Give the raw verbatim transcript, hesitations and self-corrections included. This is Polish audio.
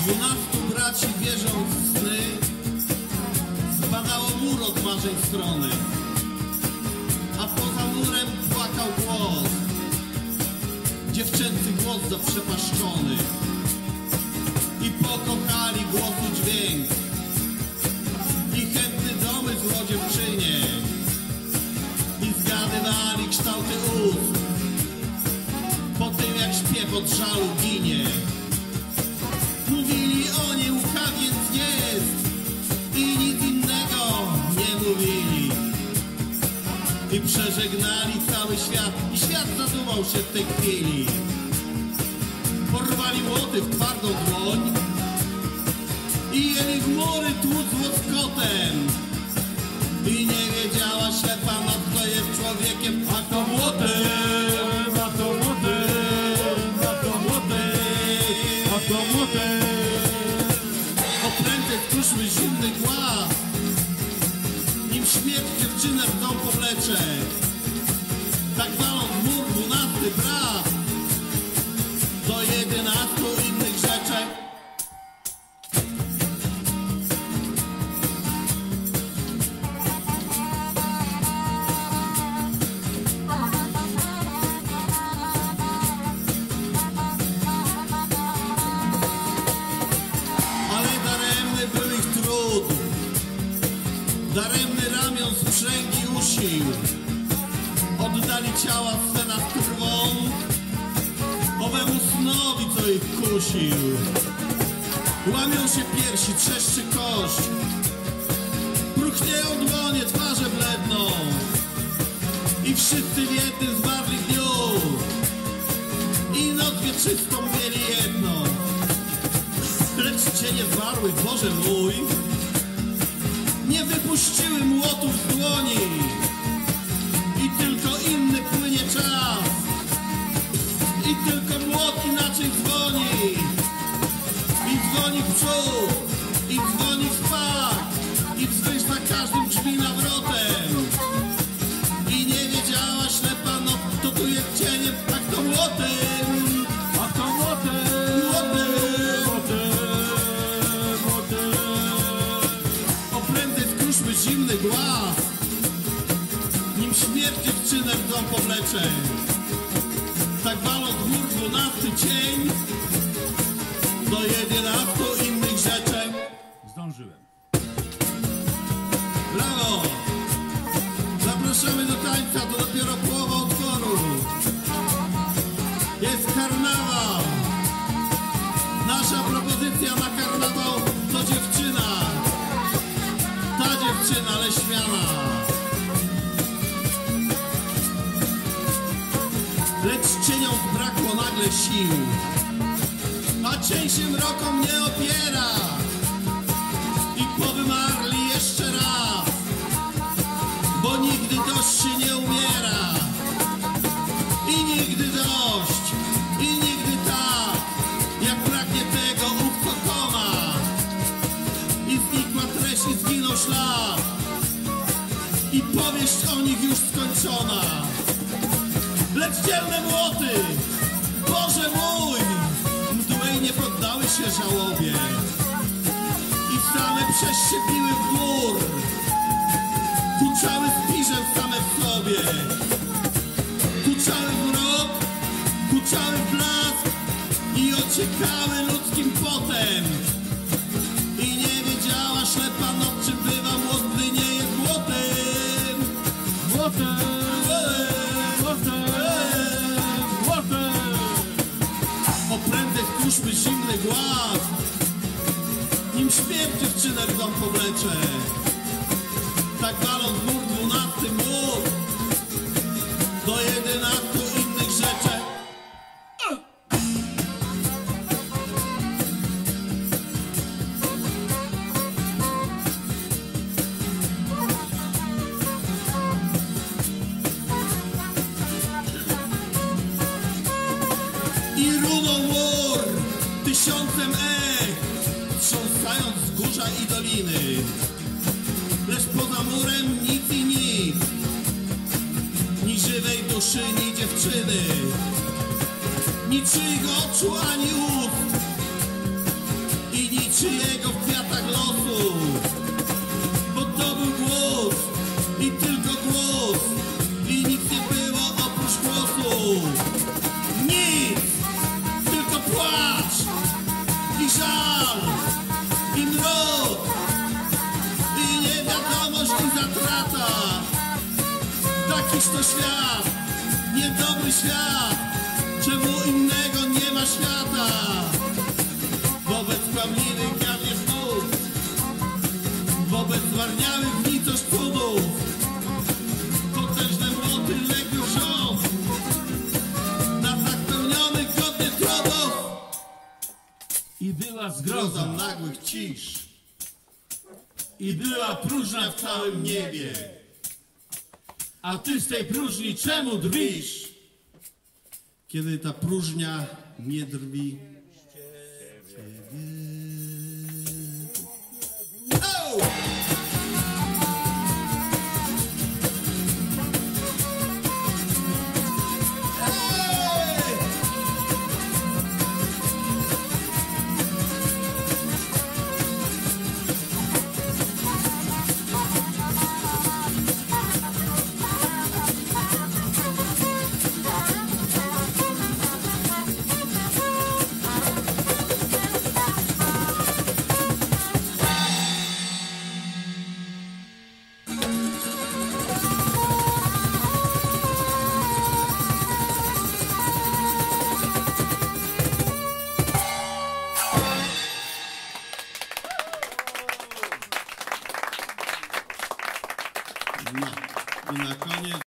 Dwunastu braci wierząc w sny zbadało mur od marzeń strony, a poza murem płakał głos, dziewczęcy głos zaprzepaszczony. I pokochali głosu dźwięk i chętny domysł o dziewczynie i zgadywali kształty ust po tym jak śpiew od żalu ginie. Mówili o niej łka więc jest i nic innego nie mówili. I przeżegnali cały świat i świat zadumał się w tej chwili. Porwali młoty w twardą dłoń i jeli chmury tłuc łoskotem. I nie wiedziała ślepa no kto jest człowiekiem, a kto młotem, a kto młotem, a kto młotem, a kto młotem. O prędzej skruszmy zimny głaz, nim śmierć dziewczynę w dom powlecze. Tak walą w mur dwunasty brat do jedenastu innych rzeczy. Ale daremny był ich trud, daremny ramion sprzęgi usił. Oddali ciała scena z krwą owemu snowi, co ich kusił. Łamią się piersi, trzeszczy kość, próchnieją dłonie, twarze bledną i wszyscy w jednym zmarłych dniu i noc wieczystą mieli jedną. Lecz cienie zmarłych, Boże mój, nie wypuściły młotów z dłoni i tylko inny płynie czas. I tylko młot inaczej dzwoni. I dzwoni w przód, i dzwoni w spak, i wzwyż za każdym drzwi nawrotem. I nie wiedziała ślepa, no kto tu jest cieniem, a kto młotem, a kto młotem, młotem, młotem, młotem. O prędzej skruszmy zimny głaz, nim śmierć dziewczynę w dom powlecze. Tak walą w mur dwunasty cień do jedenastu innych rzeczy. Zdążyłem. Brawo! Zapraszamy do tańca, to dopiero połowa utworu. Jest karnawał. Nasza propozycja na karnawał to dziewczyna. Ta dziewczyna leśmiana. Lecz cieniom zbrakło nagle sił, a cień się mrokom nie opiera. I powymarli jeszcze raz, bo nigdy dość się nie umiera. I nigdy dość, i nigdy tak, jak pragnie tego ów co kona. I znikła treść i zginął ślad, i powieść o nich już skończona. Lecz dzielne młoty, Boże mój, mdłej nie poddały się żałobie i same prześciepiły w mur, kuczały spiżem same w sobie, kuczały w mrok, kuczały w blask i ociekały ludzkim potem. I nie wiedziała ślepa noc, czym bywa młot, gdy nie jest młotem, młotem. O prędzej wpuszczmy zimny głaz, nim śmierć dziewczynę w dom powlecze. Tak waląc mur dwunasty mur do jedenastu innych rzeczy. I runął mur tysiącem ech, wstrząsając wzgórza i doliny. Lecz poza murem nic i nic, ni żywej duszy, ni dziewczyny, niczyich oczu ani ust. I czyjego w kwiatach losu, bo to był głos i tylko głos i nic nie było oprócz głosu. Nic, tylko płacz i żal i mrok i niewiadomość i zatrata. Takiż to świat, niedobry świat, czemu innego nie ma świata? Wobec kłamliwych jawnie snów, wobec zmarniałych nicość cudów, potężne młoty legły wrząs na tak pełnionych godnie trudów. I była Zgroza zgroza, nagłych cisz i była próżnia w całym niebie. A ty z tej próżni czemu drwisz? Kiedy ta próżnia nie drwi. Oh! Hey! No. I na koniec